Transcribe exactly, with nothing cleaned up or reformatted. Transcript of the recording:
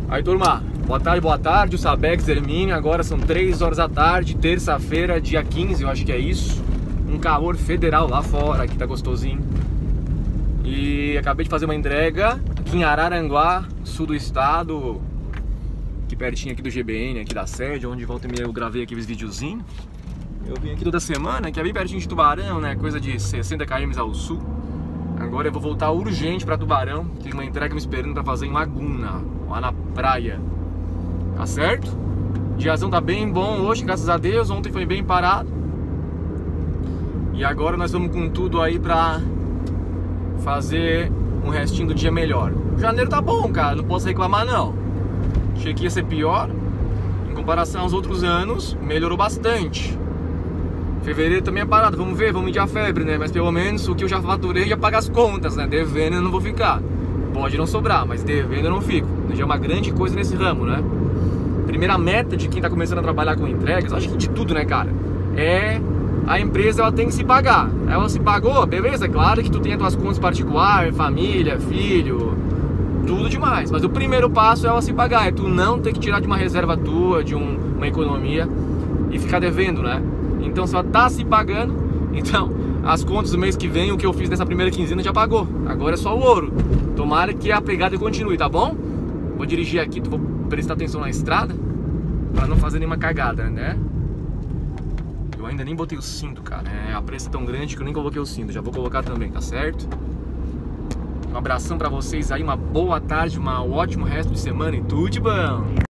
Aí, turma, boa tarde, boa tarde, o Sabex Hermínio. Agora são três horas da tarde, terça-feira, dia quinze, eu acho que é isso. Um calor federal lá fora, aqui tá gostosinho. E acabei de fazer uma entrega aqui em Araranguá, sul do estado, aqui pertinho aqui do G B N, aqui da sede, onde volta e meia eu gravei aqueles videozinhos. Eu vim aqui toda semana, que é bem pertinho de Tubarão, né, coisa de sessenta quilômetros ao sul. Agora eu vou voltar urgente pra Tubarão, tem uma entrega me esperando pra fazer em Laguna, lá na praia. Tá certo? O diazão tá bem bom hoje, graças a Deus, ontem foi bem parado. E agora nós vamos com tudo aí pra fazer um restinho do dia melhor. O janeiro tá bom, cara, não posso reclamar não. Achei que ia ser pior. Em comparação aos outros anos, melhorou bastante. Fevereiro também é parado, vamos ver, vamos medir a febre, né? Mas pelo menos o que eu já faturei já paga as contas, né? Devendo eu não vou ficar. Pode não sobrar, mas devendo eu não fico. Já é uma grande coisa nesse ramo, né? Primeira meta de quem tá começando a trabalhar com entregas, acho que de tudo, né, cara? É a empresa, ela tem que se pagar. Ela se pagou, beleza, é claro que tu tem as tuas contas particulares, família, filho, tudo demais. Mas o primeiro passo é ela se pagar, é tu não ter que tirar de uma reserva tua, de um, uma economia e ficar devendo, né? Então se ela tá se pagando, então as contas do mês que vem, o que eu fiz nessa primeira quinzena já pagou. Agora é só o ouro. Tomara que a pegada continue, tá bom? Vou dirigir aqui, vou prestar atenção na estrada pra não fazer nenhuma cagada, né? Eu ainda nem botei o cinto, cara. É, a pressa é tão grande que eu nem coloquei o cinto. Já vou colocar também, tá certo? Um abração pra vocês aí, uma boa tarde, um ótimo resto de semana e tudo de bom!